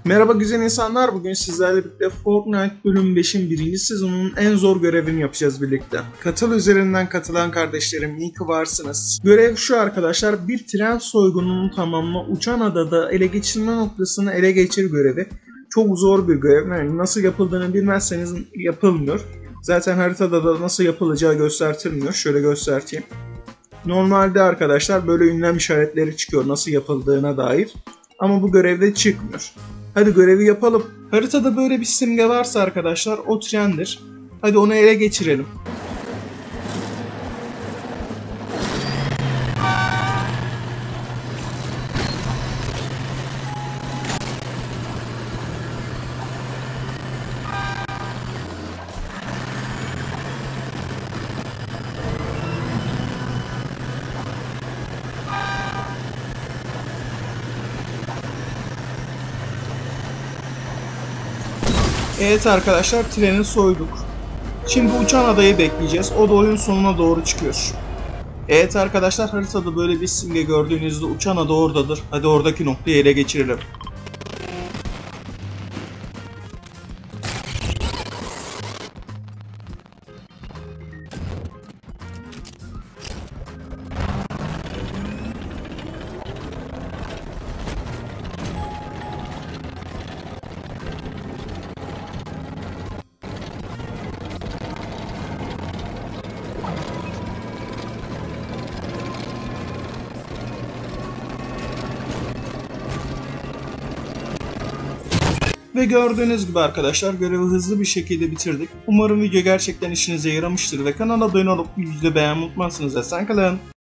Merhaba güzel insanlar, bugün sizlerle birlikte Fortnite bölüm 5'in 1. sezonunun en zor görevini yapacağız birlikte. Katıl üzerinden katılan kardeşlerim, iyi ki varsınız. Görev şu arkadaşlar, bir tren soygununu tamamla, uçan adada ele geçirme noktasını ele geçir görevi. Çok zor bir görev, yani nasıl yapıldığını bilmezseniz yapılmıyor. Zaten haritada da nasıl yapılacağı göstertilmiyor, şöyle göstereyim. Normalde arkadaşlar böyle ünlem işaretleri çıkıyor nasıl yapıldığına dair. Ama bu görevde çıkmıyor. Hadi görevi yapalım. Haritada böyle bir simge varsa arkadaşlar o trendir. Hadi onu ele geçirelim. Evet arkadaşlar, treni soyduk. Şimdi uçan adayı bekleyeceğiz. O da oyun sonuna doğru çıkıyor. Evet arkadaşlar, haritada böyle bir simge gördüğünüzde uçan ada oradadır. Hadi oradaki noktayı ele geçirelim. Ve gördüğünüz gibi arkadaşlar görevi hızlı bir şekilde bitirdik. Umarım video gerçekten işinize yaramıştır ve kanala abone olup videoyu beğenmeyi unutmazsınız. Esen kalın.